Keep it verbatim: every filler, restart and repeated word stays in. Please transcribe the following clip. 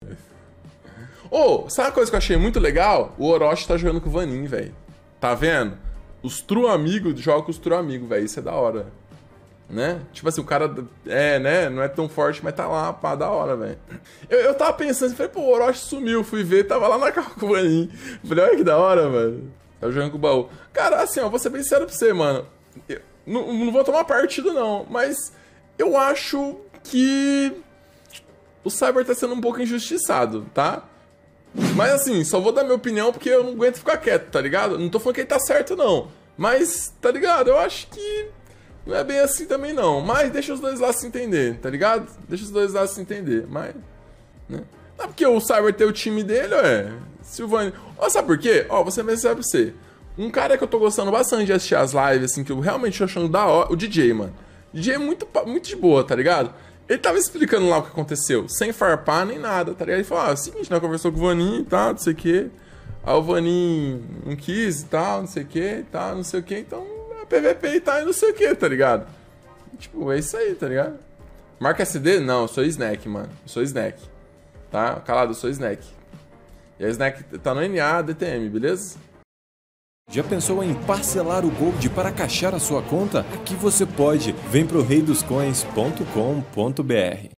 Ô, oh, sabe uma coisa que eu achei muito legal? O Orochi tá jogando com o Vanin, velho. Tá vendo? Os true amigos jogam com os true amigos, velho. Isso é da hora. Né? Tipo assim, o cara é, né? Não é tão forte, mas tá lá, pá, da hora, velho. Eu, eu tava pensando, falei, pô, o Orochi sumiu. Fui ver, tava lá na carro com o Vanin. Falei, olha que da hora, mano. Tava jogando com o baú. Cara, assim, ó, vou ser bem sério pra você, mano. Eu não, não vou tomar partido, não. Mas eu acho que o Cyber tá sendo um pouco injustiçado, tá? Mas assim, só vou dar minha opinião porque eu não aguento ficar quieto, tá ligado? Não tô falando que ele tá certo, não. Mas, tá ligado? Eu acho que não é bem assim também, não. Mas deixa os dois lados se entender, tá ligado? Deixa os dois lados se entender. Mas, né? Não é porque o Cyber tem o time dele, ué. Silvani. Ó, sabe por quê? Ó, você vai saber pra você. Um cara que eu tô gostando bastante de assistir as lives, assim, que eu realmente tô achando da hora. O D J, mano. O D J é muito, muito de boa, tá ligado? Ele tava explicando lá o que aconteceu, sem farpar nem nada, tá ligado? Ele falou, ah, é o seguinte, nós conversou com o Vanin e tal, não sei o que. Aí o Vanin não quis e tal, não sei o que e tal, não sei o que. Então, é P V P e tal, e não sei o que, tá ligado? Tipo, é isso aí, tá ligado? Marca S D? Não, eu sou Snack, mano. Eu sou Snack. Tá? Calado, eu sou Snack. E a Snack tá no N A D T M, beleza? Já pensou em parcelar o Gold para caixar a sua conta? Aqui você pode. Vem pro rei dos coins ponto com ponto br.